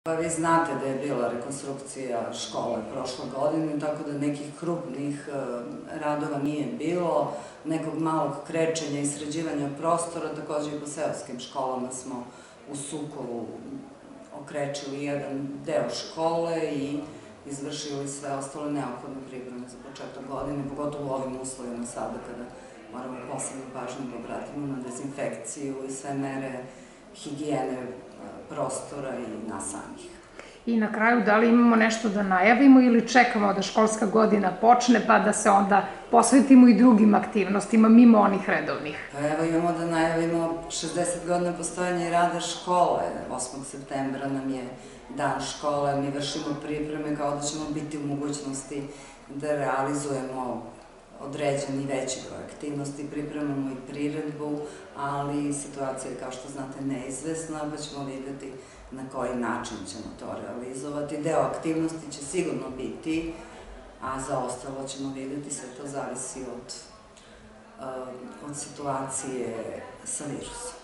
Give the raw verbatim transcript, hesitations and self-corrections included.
Pa vi znate da je bila rekonstrukcija škole prošle godine, tako da nekih krupnih radova nije bilo, nekog malog krećenja i sređivanja prostora, takođe i po seoskim školama smo u Sukovu okrećili jedan deo škole i izvršili sve ostale neophodne pripreme za početak godine, pogotovo u ovim uslovima sada kada moramo posebno pažnju da obratimo na dezinfekciju i sve mere higijene prostora i nas samih. I na kraju, da li imamo nešto da najavimo ili čekamo da školska godina počne pa da se onda posvetimo i drugim aktivnostima mimo onih redovnih? Pa evo imamo da najavimo šezdeset godina postojanja i rada škole. osmog septembra nam je dan škole, mi vršimo pripreme kao da ćemo biti u mogućnosti da realizujemo određeni veći broj aktivnosti, pripremamo i priredbu, ali situacija je, kao što znate, neizvesna, pa ćemo videti na koji način ćemo to realizovati. Deo aktivnosti će sigurno biti, a za ostalo ćemo videti, sve to zavisi od situacije sa virusom.